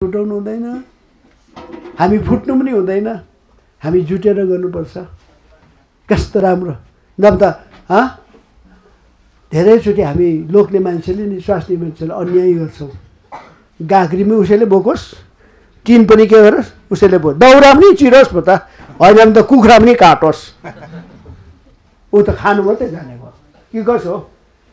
फुटाउनु हुँदैन, हामी फुट्नु पनि हुँदैन, हामी जुटेर गर्नुपर्छ। कस्तो राम्रो नभए त धेरैचोटि हामी लोग्ने मान्छेले नि स्वास्नी मान्छेले अन्याय गर्छौँ। गाग्रीमै उसैले बोकोस्, टिन पनि के गरोस् उसैले बो, दाउरा पनि चिरोस् भयो त, होइन भने त कुखुरा पनि काटोस्। ऊ त खानु मात्रै जानेको के कसो हो।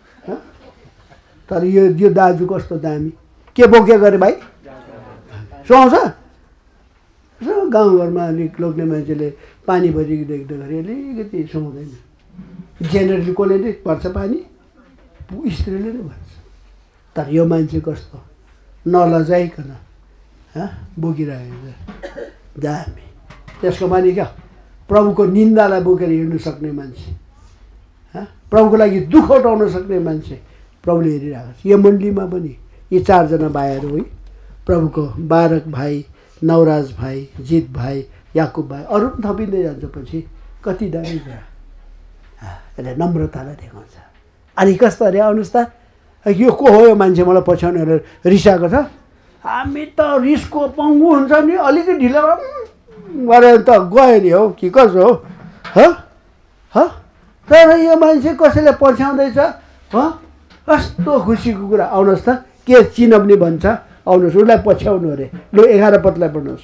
तर यो दाजु कस्तो दामी, के बोके गरे भाइ सुहाउँछ। गाउँघरमा अलिक लोग्ने मान्छेले पानी भरिएको देख्दाखेरि अलिकति सुहाउँदैन। जेनरली कसले नै पर्छ पानी, स्त्रीले नै भन्छ। तर यो मान्छे कस्तो नलजाइकन बोकिरहेको दामी। त्यसको माने क्या, प्रभुको निन्दालाई बोकेर हिँड्नु सक्ने मान्छे, प्रभुको लागि दुःख उठाउन सक्ने मान्छे प्रभुले हेरिरहेको छ। यो मण्डलीमा पनि यी चारजना भाइहरू है, प्रभुको बारक भाइ, नवराज भाइ, जित भाइ, याकुब भाइ, अरू पनि थपिँदै जान्छ पछि। कति दामी कुरा, यसले नम्रतालाई देखाउँछ। अनि कस्तो अरे आउनुहोस् त, यो को हो यो मान्छे मलाई पछ्याउने भनेर रिसाएको छ। हामी त रिसको पङ्गु हुन्छ नि, अलिकति ढिलो गरेर त गयो नि हौ कि कसो हो। तर यो मान्छे कसैले पछ्याउँदैछ, कस्तो खुसीको कुरा। आउनुहोस् त, के चिन पनि भन्छ, आउनुहोस् उसलाई पछ्याउनु अरे। लु 11 पदलाई पढ्नुहोस्।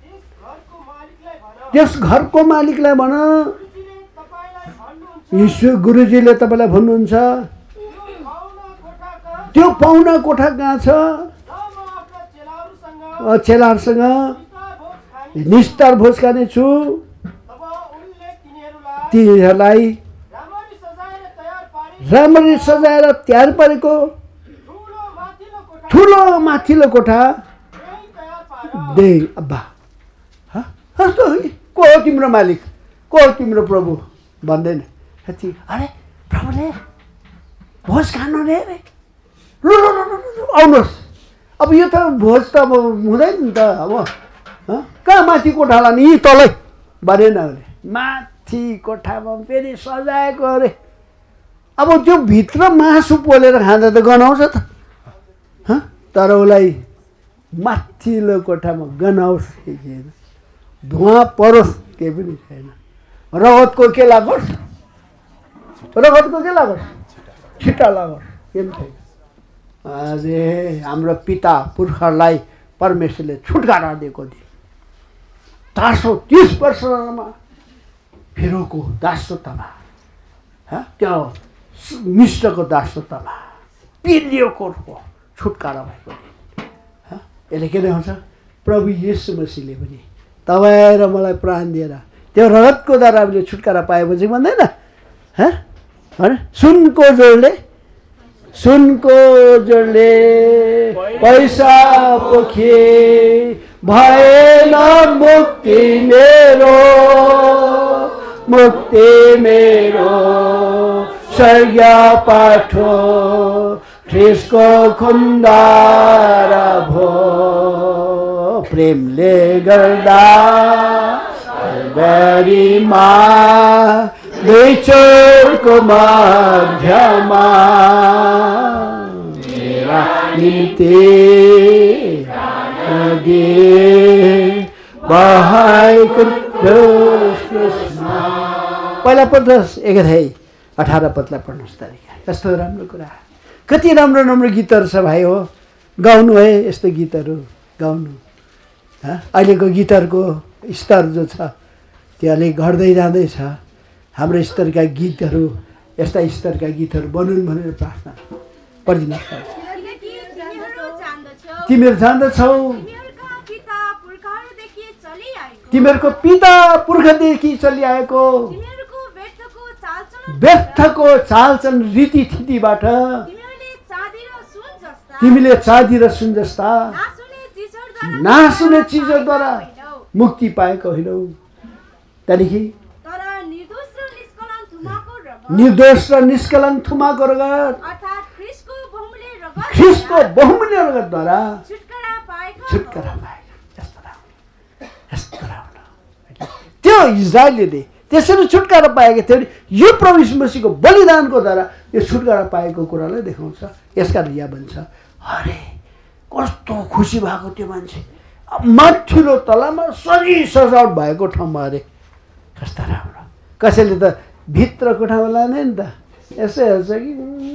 त्यस घरको मालिकलाई भन, ईश्वर गुरुजीले तपाईँलाई भन्नुहुन्छ त्यो पाहुना कोठा कहाँ छ, चेलाहरूसँग निस्तार भोज खाने छु, तिनीहरूलाई राम्ररी सजाएर तयार पारेको ठुलो माथिल्लो कोठा दे। अब्बा कस्तो को हो तिम्रो मालिक, को हो तिम्रो प्रभु भन्दैन। अरे प्रभुले भोज खानु रे, लु लु लु लु आउनुहोस्। अब यो त भोज त अब हुँदैन नि त। अब कहाँ माथि कोठा लाने, यी तलै भनेन भने माथि कोठामा फेरि सजाएको अरे। अब त्यो भित्र मासु पोलेर खाँदा त गनाउँछ त, तर उसलाई माथिल्लो कोठामा गनाओस् केही छैन, धुवा परोस् केही पनि छैन। रगतको के लागोस्, रगतको के लागोस्, छिट्टा लागोस्, के पनि छैन। अरे हाम्रो पिता पुर्खालाई परमेश्वरले छुटकारा दिएको दिन 430 वर्षमा फिरोको दासत्वमा, त्यो मिश्रको दासत्वमा पिलियोको छुटकारा भएको दिन। यसले के देखाउँछ, प्रभु येशू मसीहले पनि तपाईँ र मलाई प्राण दिएर त्यो रगतको द्वारा हामीले छुटकारा पाएपछि भन्दैन। सुनको जोडले पैसा पोखे भएन मुक्ति मेरो स्वर्ग पाठो ख्रिस्टको खुन्दारा भो। प्रेमले गर्दा कल्भरीमा दुई चोरको मध्यमा मेरा निम्ति बहाएको पहिला पढ्नुहोस् 18 पदलाई पढ्नुहोस् तरिका। कस्तो राम्रो कुरा, कति राम्रो राम्रो गीतहरू छ भाइ हो। गाउनु है यस्तो गीतहरू गाउनु। अहिलेको गीतहरूको स्तर जो छ त्यो अलिक घट्दै जाँदैछ। हाम्रो स्तरका गीतहरू, यस्ता स्तरका गीतहरू बनुन् भनेर प्रार्थना पढिदिनुहोस्। तिमीहरू जान्दछौ तिमीहरूको पिता पुर्खादेखि चलिआएको व्यर्थको चालचलन रीतिथितिबाट तिमीले चाँदी र सुन जस्ता नासुने चिजहरूद्वारा मुक्ति पाएको होइनौ। त्यहाँदेखि निर्दोष र निष्कलङ्क थुमाको रगत ख्रिस्टको बहुमूल्य रगतद्वारा छुटकारा पाएको। यस्तो राम्रो त्यो इजरायलले त्यसरी छुटकारा पाएको थियो। यो प्रभु यीशु मसीहको बलिदानको द्वारा यो छुटकारा पाएको कुरालाई देखाउँछ। यसकारण यहाँ भन्छ अरे कस्तो खुसी भएको त्यो मान्छे। माथिल्लो तलामा सजी सजावट भएको ठाउँमा अरे कस्ता राम्रो। कसैले त भित्र कोठामा लाने नि त यसो हेर्छ कि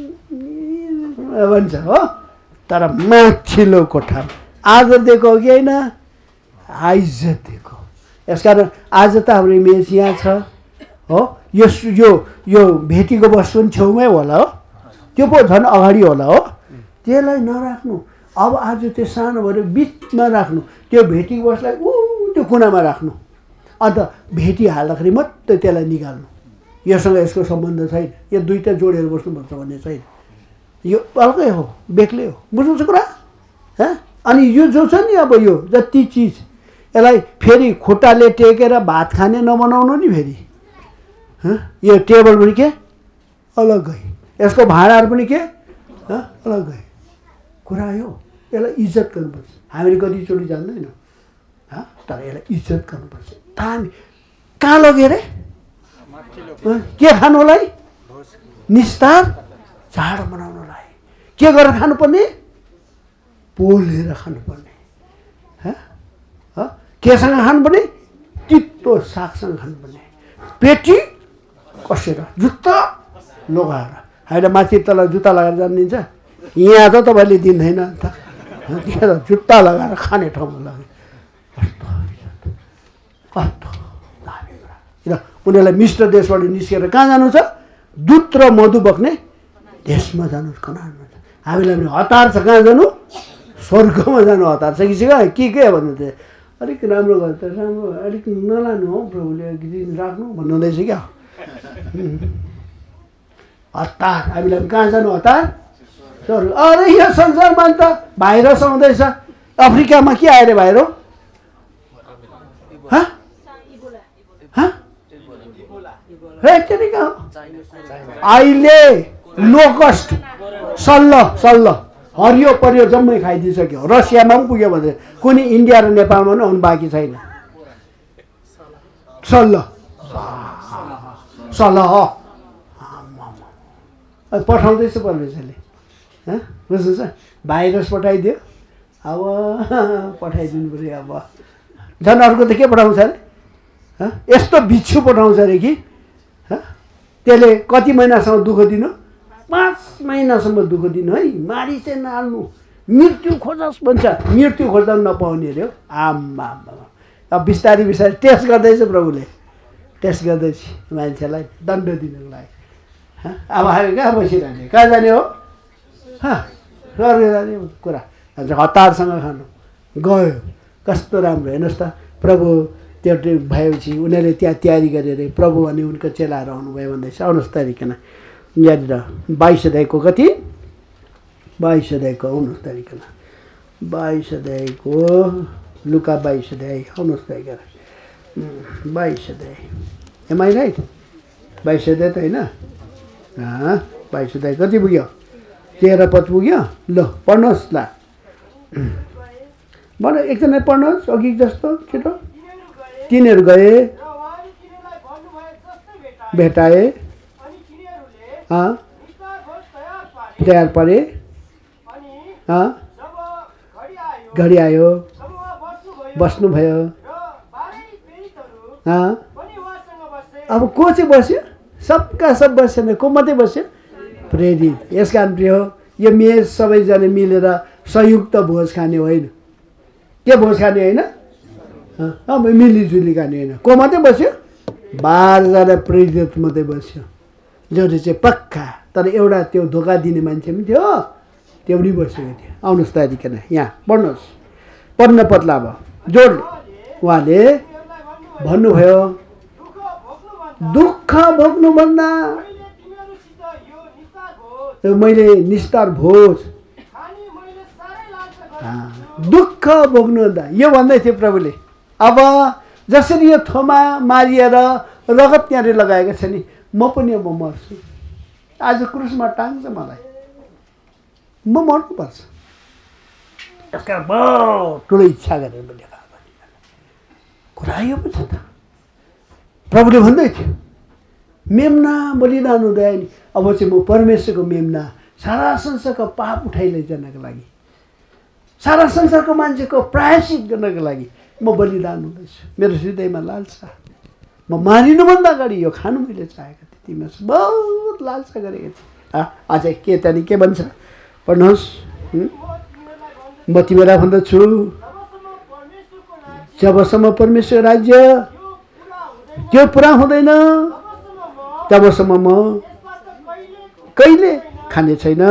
भन्छ हो, तर माथिल्लो कोठामा आदर दिएको हो कि होइन, आइज्जत दिएको। यसकारण आज त हाम्रो इमेज यहाँ छ हो। यो भेटीको वस्तु पनि छेउमै होला हो, त्यो पो झन् अगाडि होला हो। त्यसलाई नराख्नु। अब आज त्यो सानो भएर बिचमा राख्नु, त्यो भेटीको वस्तुलाई त्यो कुनामा राख्नु, अन्त भेटी हाल्दाखेरि मात्रै त्यसलाई निकाल्नु। योसँग यसको सम्बन्ध छैन, यो दुईवटा जोडेर बस्नुपर्छ भन्ने छैन। यो अर्कै हो, बेग्लै हो। बुझ्नुहुन्छ कुरा? अनि यो जो छ नि, अब यो जति चिज यसलाई फेरि खुट्टाले टेकेर भात खाने नबनाउनु नि फेरि। यो टेबल पनि के अलग्गै, यसको भाँडाहरू पनि के अलग्गै कुरा यो। यसलाई इज्जत गर्नुपर्छ। हामीले कतिचोटि जान्दैनौँ, तर यसलाई इज्जत गर्नुपर्छ। त हामी कहाँ लग्यो अरे? के खानुलाई? निस्तार चाड मनाउनलाई। के गरेर खानुपर्ने? पोलेर खानुपर्ने। केसँग खानुपर्ने? तितो सागसँग खानुपर्ने। पेटी कसेर, जुत्ता लगाएर। होइन माथि तल जुत्ता लगाएर जानिदिन्छ, यहाँ त तपाईँले दिँदैन त। जुत्ता लगाएर खाने ठाउँमा लग्यो। कस्तो दामी कुरा। किन उनीहरूलाई मिश्र देशबाट निस्केर कहाँ जानु छ? दुध र मधु बग्ने देशमा जानु। कनानमा छ। हामीलाई पनि हतार छ, कहाँ जानु? स्वर्गमा जानु हतार छ कि के भन्नु त्यो अलिक राम्रो गर्छ त राम्रो, अलिक नलानु हौ प्रभुले एक दिन राख्नु भन्नुहुँदैछ क्या। हतार। हामीलाई कहाँ जानु हतार? स्वर्ग। अरे यो संसारमा त भाइरस आउँदैछ। अफ्रिकामा के आयो अरे भाइरो? अहिले लोकस्ट सल्ल हरियो परियो जम्मै खाइदिइसक्यो। रसियामा पनि पुग्यो भने कुनै इन्डिया र नेपालमा पनि आउनु बाँकी छैन। सल्ल पठाउँदैछ परमेश्वरले। बुझ्नुहुन्छ? भाइरस पठाइदियो, अब पठाइदिनु पऱ्यो। अब झन् अर्को त के पठाउँछ अरे? यस्तो बिच्छु पठाउँछ अरे कि त्यसले कति महिनासम्म दुःख दिनु? 5 महिनासम्म दुःख दिनु है। मारी चाहिँ नहाल्नु, मृत्यु खोजोस् भन्छ। मृत्यु खोज्दा पनि नपाउने अरे हो। आम्मा। अब बिस्तारै बिस्तारै टेस्ट गर्दैछ प्रभुले, टेस्ट गर्दैछ मान्छेलाई दण्ड दिनुको लागि। अब हामी कहाँ बसिरहने? कहाँ जाने हो? स्वर्ग जाने कुरा। हतारसँग खानु गयो। कस्तो राम्रो। हेर्नुहोस् त, प्रभु त्यो भएपछि उनीहरूले त्यहाँ तयारी गरेर प्रभु अनि उनको चेलाहरू आउनुभयो भन्दैछ। आउनुहोस् तरिकन यहाँनिर 22 अध्यायको कति? 22 अध्यायको आउनुहोस् तरिकन। 22 अध्यायको लुका 22 अध्याय आउनुहोस् तरिकन। 22 अध्याय। Am I right? 22 अध्याय त होइन? 22 अध्याय कति पुग्यो? 13 पद पुग्यो। ल पढ्नुहोस्। ल भन, एकजना पढ्नुहोस् अघि जस्तो छिटो। तिनीहरू गए, भेटाए, तयार परे, घडी आयो, बस्नुभयो। अब को चाहिँ बस्यो? सबका सब बसेन। को मात्रै बस्यो? प्रेरित। यस कारण प्रिय हो, यो मेज सबैजना मिलेर संयुक्त भोज खाने होइन। के भोज खाने होइन? अब मिलिजुली खाने होइन। को मात्रै बस्यो? 12 जना प्रेरित मात्रै बस्यो, जसले चाहिँ पक्का। तर एउटा त्यो धोका दिने मान्छे पनि थियो, त्यो पनि बसेको थियो। आउनुहोस् तरिकन यहाँ पढ्नुहोस्। पढ्न पत्ला अब जोडले। उहाँले भन्नुभयो, दुःख भोग्नुभन्दा मैले निस्तार भोज, दुःख भोग्नुभन्दा। यो भन्दै थियो प्रभुले। अब जसरी यो थोमा मारिएर रगत त्यहाँनिर लगाएको छ नि, म पनि अब मर्छु। आज क्रुसमा टाङ्छ मलाई, म मर्नुपर्छ। यसका बहुत ठुलो इच्छा गरेर मैले कुरा यो पो छ त। प्रभुले भन्दै थियो, मेम्ना बलिदान हुँदैन नि। अब चाहिँ म परमेश्वरको मेम्ना सारा संसारको पाप उठाइ लैजानको लागि सारा संसारको मान्छेको प्रायश्चित गर्नको लागि म बलिदान हुँदैछु। मेरो हृदयमा लालसा, म मारिनुभन्दा अगाडि यो खानु मैले चाहेको थिएँ, तिमीमा बहुत लालसा गरेको थिएँ। अझै के त्यहाँदेखि के भन्छ पढ्नुहोस्। म तिमीलाई भन्दछु जबसम्म परमेश्वर राज्य त्यो पुरा हुँदैन तबसम्म म कहिले खाने छैन।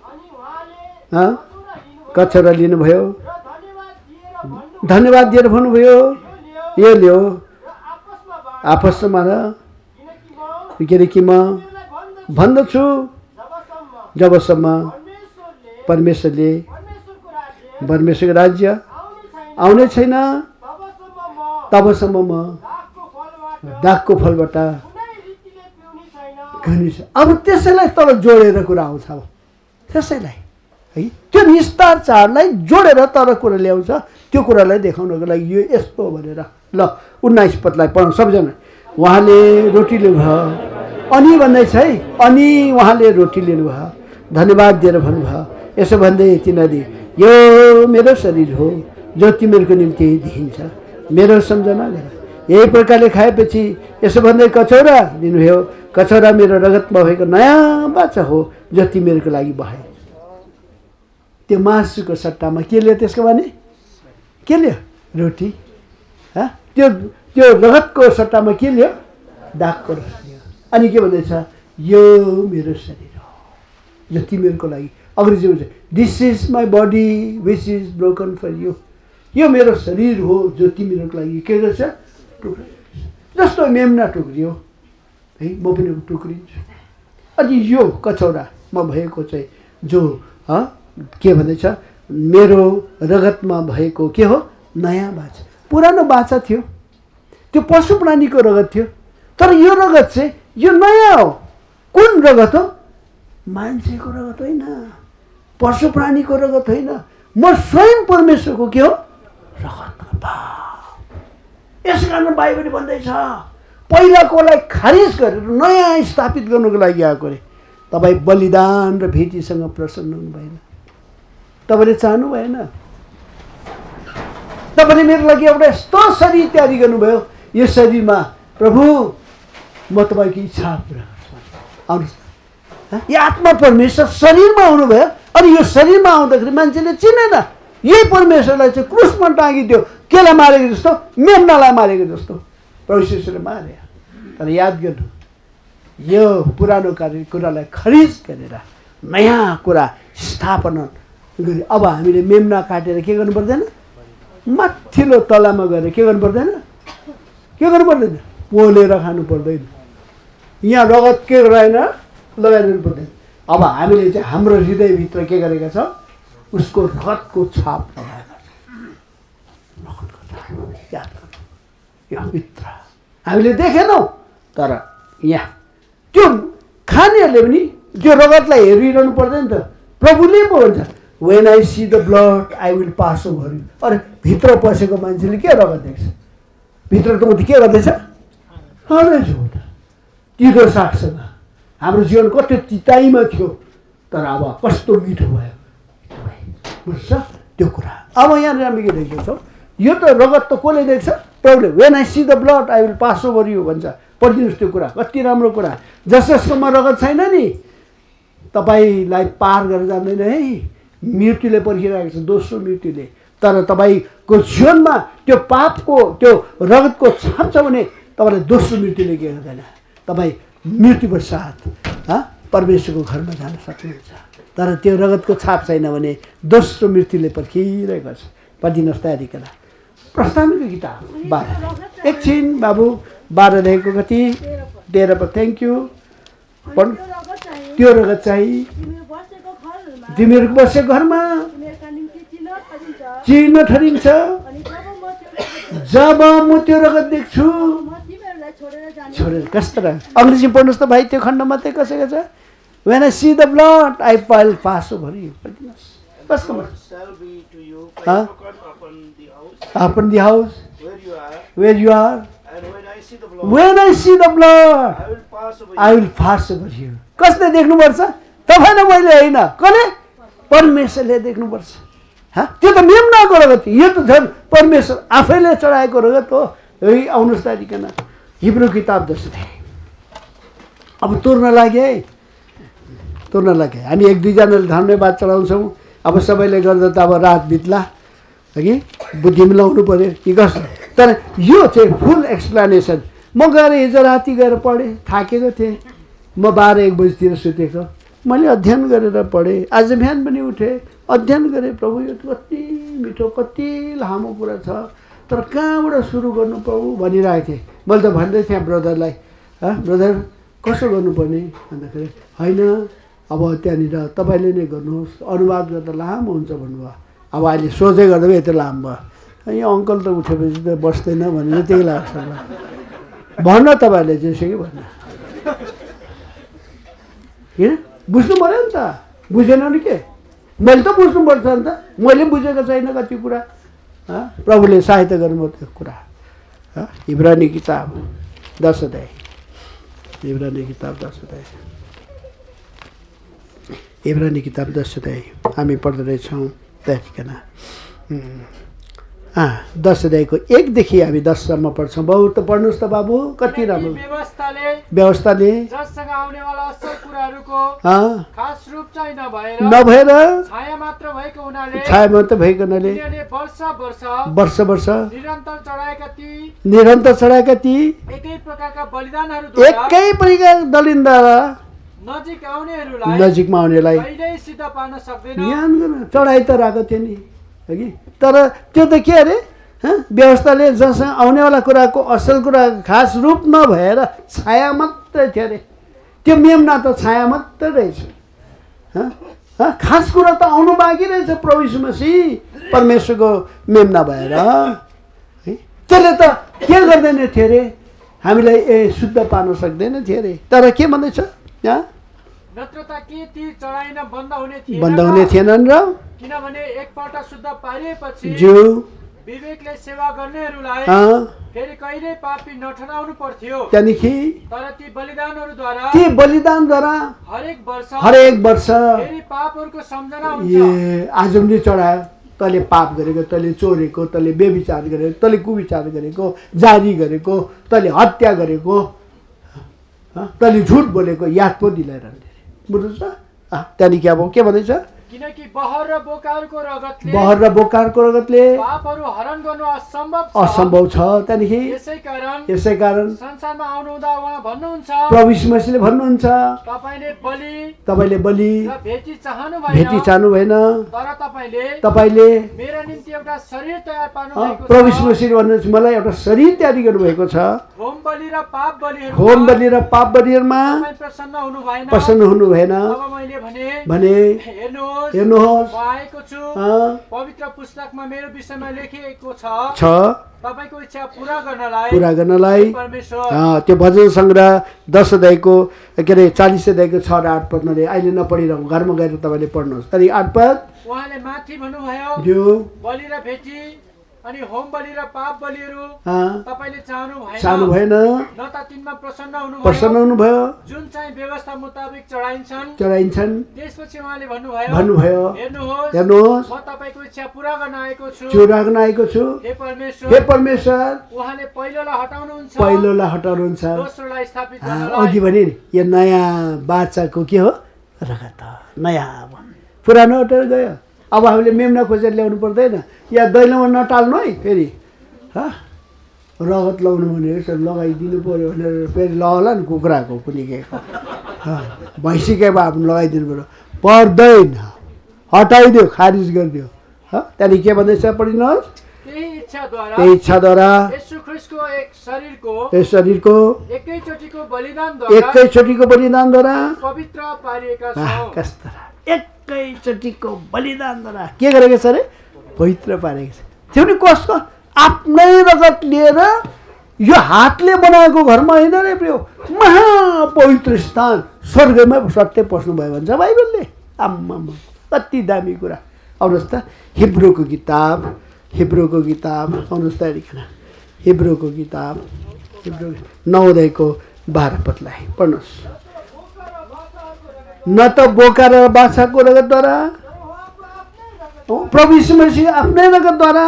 कचौरा लिनुभयो, धन्यवाद दिएर भन्नुभयो यो ल्याऊ आपसमा र किनकि म भन्दछु जबसम्म परमेश्वरको राज्य आउने छैन तबसम्म म दागको फलबाट घनी छ। अब त्यसैलाई तल जोडेर कुरा आउँछ। अब त्यसैलाई है त्यो निस्तार चाडलाई जोडेर तर कुरा ल्याउँछ। त्यो कुरालाई देखाउनको लागि यो यस्तो भनेर ल 19 पदलाई पढौँ सबजना। उहाँले रोटी लिनुभयो अनि भन्दैछ है, अनि उहाँले रोटी लिनुभयो धन्यवाद दिएर भन्नुभयो यसो भन्दै तिनीहरूले यो मेरो शरीर हो जो तिमीहरूको निम्ति दिइन्छ, मेरो सम्झना गर। यही प्रकारले खाएपछि यसो भन्दै कचौरा दिनुभयो, कचौरा मेरो रगतमा भएको नयाँ बाचा हो जो तिमीहरूको लागि बहायो। त्यो मासुको सट्टामा के लियो त्यसको भने के लियो रोटी। त्यो रगतको सट्टामा के लियो दागको रस लियो। अनि के भन्दैछ यो मेरो शरीर हो जो तिमीहरूको लागि। अङ्ग्रेजीमा चाहिँ this is my body which is broken for you. यो मेरो शरीर हो जो तिमीहरूको लागि के गर्छ टुक्रिन्छ। जस्तो मेमना टुक्रियो है म पनि टुक्रिन्छु। अनि यो कचौरामा भएको चाहिँ जो के भन्दैछ मेरो रगतमा भएको के हो नयाँ बाचा। पुरानो बाचा थियो, त्यो पशु प्राणीको रगत थियो, तर यो रगत चाहिँ यो नयाँ हो। कुन रगत हो? मान्छेको रगत होइन, पशु प्राणीको रगत होइन, म स्वयं परमेश्वरको के हो रगत। यस कारण बाइबलले भन्दैछ पहिलाकोलाई खारिज गरेर नयाँ स्थापित गर्नुको लागि आएको अरे। तपाईँ बलिदान र भेटीसँग प्रसन्न हुनु भएन, तपाईँले चाहनु भएन। तपाईँले मेरो लागि एउटा यस्तो शरीर तयारी गर्नुभयो, यो शरीरमा प्रभु म तपाईँको इच्छा पुरा गर्छु आउनुहोस् न। यो आत्मा परमेश्वर शरीरमा आउनुभयो अनि यो शरीरमा आउँदाखेरि मान्छेले चिनेन। यही परमेश्वरलाई चाहिँ क्रुसमा टाँगिदियो, केलाई मारेको जस्तो मेमनालाई मारेको जस्तो परमेश्वरले मारे। तर याद गर्नु यो पुरानो कुरालाई खरिज गरेर नयाँ कुरा स्थापना गरी अब हामीले मेमना काटेर के गर्नु पर्दैन, माथिल्लो तलामा गएर के गर्नु पर्दैन, के गर्नु पर्दैन पोलेर खानु पर्दैन। यहाँ रगत के रहेन लगाइदिनु पर्दैन। अब हामीले चाहिँ हाम्रो हृदयभित्र के गरेका छौँ उसको रगतको छाप लगाएका छौँ। याद गर्नु यो भित्र हामीले देखेनौँ, तर यहाँ त्यो खानेहरूले पनि त्यो रगतलाई हेरिरहनु पर्दैन त। प्रभुले पो भन्छ when I see the blood I will pass over you. अरे भित्र पसेको मान्छेले के रगत देख्छ? भित्र त के गर्दैछ खाँदैछ हो त तितो सागसँग। हाम्रो जीवन कति तिताइमा थियो तर अब कस्तो मिठो भयो बुझ्छ त्यो कुरा। अब यहाँ हामी के देख्दैछौँ यो त रगत त कसले देख्छ? प्रभुले when I see the blood I will pass over you भन्छ। पढिदिनुहोस् त्यो कुरा, कति राम्रो कुरा। जसकोमा रगत छैन नि तपाईँलाई पार गरेर जाँदैन है, मृत्युले पर्खिरहेको छ, दोस्रो मृत्युले। तर तपाईँको जीवनमा त्यो पापको त्यो रगतको छाप छ भने तपाईँलाई दोस्रो मृत्युले के गर्दैन, तपाईँ मृत्यु पश्चात परमेश्वरको घरमा जान सक्नुहुन्छ। तर त्यो रगतको छाप छैन भने दोस्रो मृत्युले पर्खिरहेको छ। पढिदिनुहोस् तयारी करा प्रस्थानको किताब 12 एकछिन बाबु 12 देखिको कति 13 पर थ्याङ्क यू। त्यो रगत चाहिँ तिमीहरूको बसेको घरमा चिन्ह ठरिन्छ। जब म त्यो रगत देख्छु छोडेर कस्तो र अङ्ग्रेजी पढ्नुहोस् त भाइ। त्यो खण्डमा चाहिँ कसैको छ When I see the blood, I will pass over you. कसको upon the house where you are. When I see the blood, I will pass over you. कसले देख्नुपर्छ? तपाईले मैले होइन, कसले? परमेश्वरले देख्नुपर्छ। त्यो त मेम्नाको रगत, यो त झन् परमेश्वर आफैले चढाएको रगत हो। यही आउनुहोस् तारिकन हिब्रू किताब 10 अध्याय। अब तोर्न लाग्यो है, तोर्न लाग्यो। हामी 1-2जनाले धन्यवाद चढाउँछौँ। अब सबैले गर्दा त अब रात बित्ला कि बुद्धि मिलाउनु पऱ्यो कि कसो। तर यो चाहिँ फुल एक्सप्लेनेसन। म गएर हिजो राति गएर पढेँ, थाकेको थिएँ। म 12-1 बजीतिर सुतेको, मैले अध्ययन गरेर पढेँ। आज बिहान पनि उठेँ, अध्ययन गरेँ। प्रभु यो कति मिठो, कति लामो कुरा छ, तर कहाँबाट सुरु गर्नु प्रभु भनिरहेको थिएँ। मैले त भन्दै थिएँ ब्रदरलाई, ब्रदर कसो गर्नुपर्ने भन्दाखेरि होइन अब त्यहाँनिर तपाईँले नै गर्नुहोस्, अनुवाद गर्दा लामो हुन्छ भन्नुभयो। अब अहिले सोझै गर्दा पनि यति लामो भयो। यो अङ्कल त उठेपछि त बस्दैन भनेर त्यही लाग्छ। भन्न तपाईँहरूले जेसो कि भन्न, किन बुझ्नु पऱ्यो नि त। बुझेन नि के, मैले त बुझ्नुपर्छ नि त। मैले बुझेको छैन कति कुरा, प्रभुले सहायता गर्नुभयो त्यो कुरा। इब्रानी किताब 10 अध्याय, इब्रानी किताब 10 अध्याय, इब्रानी किताब 10 अध्याय हामी पढ्दै रहेछौँ। त्यतिखेर 10 अध्यायको 1 देखि हामी 10 सम्म पढ्छौँ। बहुत पढ्नुहोस् त बाबु, कति राम्रो व्यवस्थाले जससँग आउनेवाला असल कुराहरूको खास रूप चाहिँ नभएर छाया मात्र भएको हुनाले, छाया मात्र भएको हुनाले वर्ष वर्ष निरन्तर चढाएका ती एकै प्रकारका बलिदानहरू एकै प्रकार दलिनद्वारा नजिकमा आउनेलाई कहिल्यै सिद्ध पार्न सक्दैन। ज्ञान गर्न चढाइ त राखेको थियो नि हगि, तर त्यो त के अरे व्यवस्थाले जसँग आउनेवाला कुराको असल कुरा खास रूप नभएर छाया मात्रै थियो अरे। त्यो मेम्ना त छाया मात्रै रहेछ। खास कुरा त आउनु बाँकी रहेछ। प्रभु यीशु मसीह परमेश्वरको मेम्ना भएर त्यसले त के गर्दैन थियो अरे, हामीलाई शुद्ध पार्न सक्दैन थियो अरे। तर के भन्दैछ नत्रता के ती चढाइन बन्द हुने थिएनन् र, किनभने एकपल्ट शुद्ध पारिएपछि जो विवेकले सेवा गर्नेहरूलाई फेरि कहिल्यै पापी नठहराउनु पर्थ्यो। त्यहाँदेखि तर ती बलिदानद्वारा हरेक वर्ष फेरि पापहरूको सम्झना हुन्छ। आज पनि चढायो, तैँले पाप गरेको, तैँले चोरेको, तैँले व्यभिचार गरेको, तैँले कुविचार गरेको, जारी गरेको, तैँले हत्या गरेको, तैँले झुट बोलेको याद पो दिलाइरहन्छ। बुझ्नुहोस् त। त्यहाँदेखि अब के भन्दैछ, किनकि बहर र बोकारको रगतले पापहरू हरण गर्नु असम्भव छ। त्यहाँदेखि यसै कारण संसारमा आउनुहुँदा उहाँ भन्नुहुन्छ, प्रभु यीशु मसीहले भन्नुहुन्छ, तपाईँले बलि भेटी चाहनु भएन, तर तपाईँले मेरो निम्ति एउटा शरीर तयार पार्नु भएको छ। प्रभु यीशु मसीहले भन्नुहुन्छ, मलाई एउटा शरीर तयारी गर्नुभएको छ। होम बलि र पाप बलिहरूमा प्रसन्न हुनु भएन। अब मैले भने हेर्नुहोस् आएको छु, पवित्र पुस्तकमा मेरो विषयमा लेखिएको छ, तपाईको इच्छा पूरा गर्नलाई परमेश्वर। त्यो भजन सङ्ग्रह 10 अध्यायको के अरे 40 अध्यायको 6 र 8 पदले अहिले नपढिरहँ, घरमा गएर तपाईँले पढ्नुहोस्। अनि 8 पद उहाँले माथि भन्नुभयो, जो बलि र भेटी अनि होम बलि र पाप बलिहरू तपाईले चाहनु भएन, न त तिनमा प्रसन्न हुनुभयो, जुन चाहिँ व्यवस्था मुताबिक चढाइन्छन्। त्यसपछि उहाँले भन्नुभयो, हेर्नुहोस् म तपाईको इच्छा पूरा गर्न आएको छु। हे परमेश्वर, उहाँले पहिलोलाई हटाउनुहुन्छ, दोस्रोलाई स्थापित गर्नलाई। अघि भने यो नयाँ बाचाको के हो, रगत नयाँ, पुरानो हटेर गयो। अब हामीले मेम्ना खोजेर ल्याउनु पर्दैन, या दैलोमा नटाल्नु है। फेरि रगत लाउनु भने लगाइदिनु पऱ्यो भनेर फेरि लगाउला नि, कुखुराको कुनै केको भैँसीकै भए आफ्नो लगाइदिनु पऱ्यो, पर्दैन, हटाइदियो, खारिज गरिदियो। त्यहाँदेखि के भन्दैछ पढिनुहोस्, त्यही इच्छाद्वारा यस शरीरको एकैचोटिको बलिदानद्वारा पवित्र पारिएका छौँ। एकैचोटिको बलिदानद्वारा के गरेको छ अरे, पवित्र पारेको छ। त्यो पनि कसको, आफ्नै रगत लिएर, यो हातले बनाएको घरमा होइन रे प्रियो, महापवित्र स्थान स्वर्गमै सट्टै पस्नुभयो भन्छ बाइबलले। आम्मा कति दामी कुरा। आउनुहोस् त हिब्रूको किताब आउनुहोस् त हिब्रूको किताब 9 अध्यायको 12 पदलाई पढ्नुहोस्। न त बोका र बाछाको रगतद्वारा प्रभु यीशु मसीह आफ्नै रगतद्वारा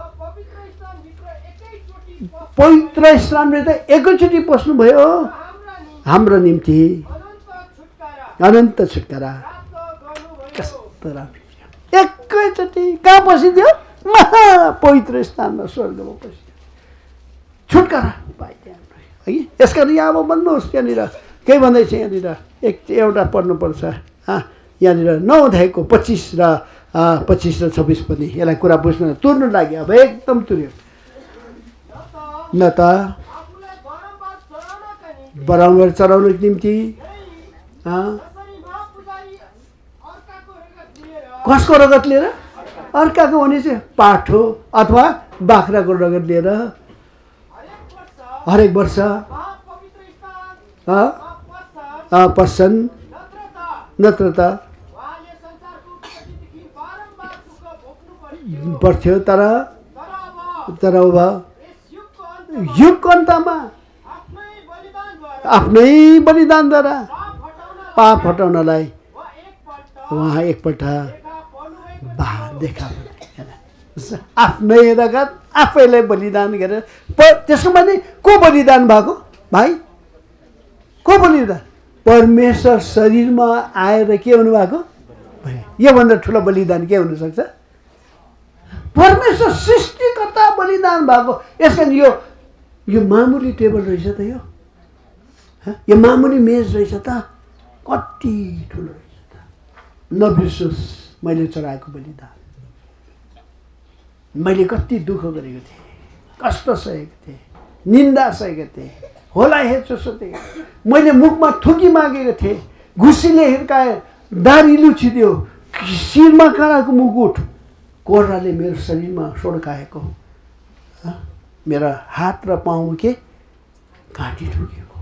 पवित्र स्थानमा त एकैचोटि पस्नुभयो हाम्रो निम्ति अनन्त छुटकारा। कस्तो राम्रो, एकैचोटि कहाँ पसिदियो? महापवित्र स्थानमा, स्वर्गमा पसिदियो, छुटकारा पाइदियो है। यसकारण यहाँ अब भन्नुहोस्, यहाँनिर के भन्दैछ? यहाँनिर एउटा पढ्नुपर्छ यहाँनिर 9 अध्यायको 25 र 26 पनि यसलाई कुरा बुझ्न तुर्नु लाग्यो। अब एकदम तुर्यो। न त बराबर चढाउनको निम्ति कसको रगत लिएर? अर्काको भने चाहिँ पाठो अथवा बाख्राको रगत लिएर हरेक वर्ष पस्छन्, नत्र त पर्थ्यो। तर अब युगको अन्तमा आफ्नै बलिदानद्वारा पाप हटाउनलाई उहाँ एकपल्ट देखा आफ्नै रगत आफैलाई बलिदान गरेर। त्यसको माने को बलिदान भएको भाइ? को बलिदान? परमेश्वर शरीरमा आएर के हुनुभएको? योभन्दा ठुलो बलिदान के हुनसक्छ? परमेश्वर सृष्टिकर्ता बलिदान भएको। यसकारण यो मामुली टेबल रहेछ त, यो मामुली मेज रहेछ त, कति ठुलो रहेछ त। नबिर्सोस् मैले चढाएको बलिदान। मैले कति दुःख गरेको थिएँ, कष्ट सहेको थिएँ, निन्दा सहेको थिएँ, होला हेर्छु सोचेको, मैले मुखमा थुकी मागेको थिएँ, घुसीले हिर्काए, दारी लुछिदियो, शिरमा काँडाको मुकुट, कोर्राले मेरो शरीरमा सोड्काएको, मेरो हात र पाउ के घाँटी ठुकेको,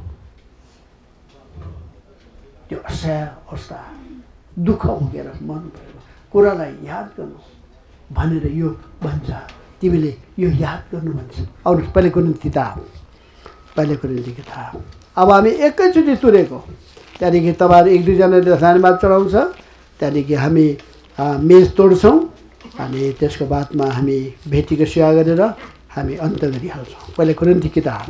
त्यो असह्य अवस्था दुःख भोगेर मर्नु भएको कुरालाई याद गर्नु भनेर यो भन्छ। तिमीले यो याद गर्नु भन्छ। आउनुहोस् पहिलो कोरिन्थी किताब। अब हामी एकैचोटि तुरेको, त्यहाँदेखि तपाईँहरू 1-2जनाले धन्यवाद चढाउँछ, त्यहाँदेखि हामी मेज तोड्छौँ, अनि त्यसको बादमा हामी भेटीको सेवा गरेर हामी अन्त गरिहाल्छौँ। पहिलो कोरिन्थी किताब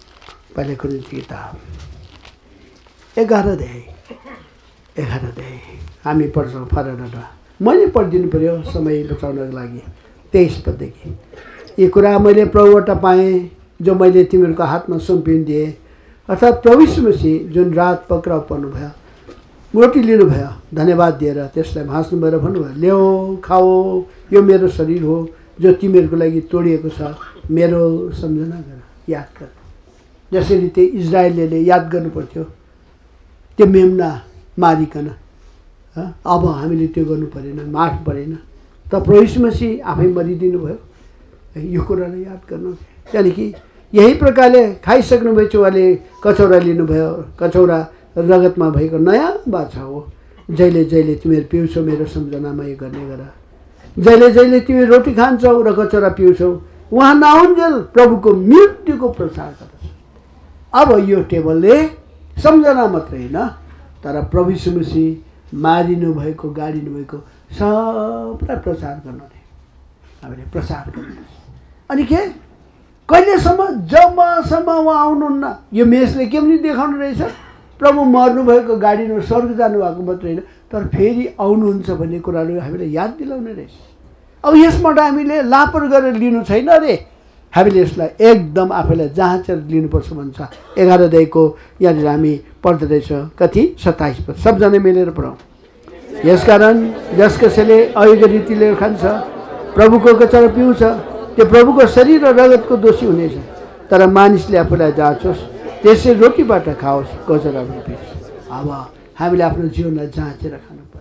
11 अध्याय हामी पढ्छौँ। फरक मैले पढिदिनु पऱ्यो समय बचाउनको लागि। 23 पददेखि, यी कुरा मैले प्रभुबाट पाएँ जो मैले तिमीहरूको हातमा सुम्पिदिएँ, अर्थात् प्रभु यीशु मसीह जुन रात पक्राउ पर्नुभयो, रोटी लिनुभयो, धन्यवाद दिएर त्यसलाई भाँच्नुभयो र भन्नुभयो, ल्याऊ खाऊ, यो मेरो शरीर हो जो तिमीहरूको लागि तोडिएको छ, मेरो सम्झना गर, याद गर। जसरी त्यो इजरायलले याद गर्नुपर्थ्यो त्यो मेम्ना मारिकन, अब हामीले त्यो गर्नु परेन, मार्नु परेन। त प्रभु यीशु मसीह आफै मरिदिनु भयो, यो कुरालाई याद गर्नु। त्यहाँदेखि यही प्रकारले खाइसक्नुभएछ, उहाँले कचौरा लिनुभयो, कचौरा रगतमा भएको नयाँ बाछा हो, जहिले जहिले तिमीहरू पिउँछौ मेरो सम्झनामा यो गर्ने गर। जहिले जहिले तिमी रोटी खान्छौ र कचौरा पिउँछौ, उहाँ नआउन्जेल प्रभुको मृत्युको प्रचार गर्दछ। अब यो टेबलले सम्झना मात्रै होइन, तर प्रभु यीशु मसीह मारिनु भएको, गाडिनु भएको सबलाई प्रचार गर्नु नै हामीले प्रचार गर्नु। अनि के कहिलेसम्म? जबसम्म उहाँ आउनुहुन्न। यो मेसले के पनि देखाउनु रहेछ? प्रभु मर्नुभएको, गाडिनु, स्वर्ग जानुभएको मात्रै होइन, तर फेरि आउनुहुन्छ भन्ने कुराहरू हामीले याद दिलाउने रहेछ। अब यसबाट हामीले लापर गरेर लिनु छैन रे, हामीले यसलाई एकदम आफैलाई जाँचेर लिनुपर्छ भन्छ। 11 अध्यायको यहाँनिर हामी पढ्दै रहेछौँ। कति? 27 पद। सबजना मिलेर पढौँ। यसकारण जस कसैले अयोग्य रीतिले खान्छ, प्रभुको कचौरा पिउँछ, त्यो प्रभुको शरीर र रगतको दोषी हुनेछ। तर मानिसले आफूलाई जाँचोस्, त्यसै रोटीबाट खाओस्, कचौराबाट पियोस्। अब हामीले आफ्नो जीवनलाई जाँचेर खानु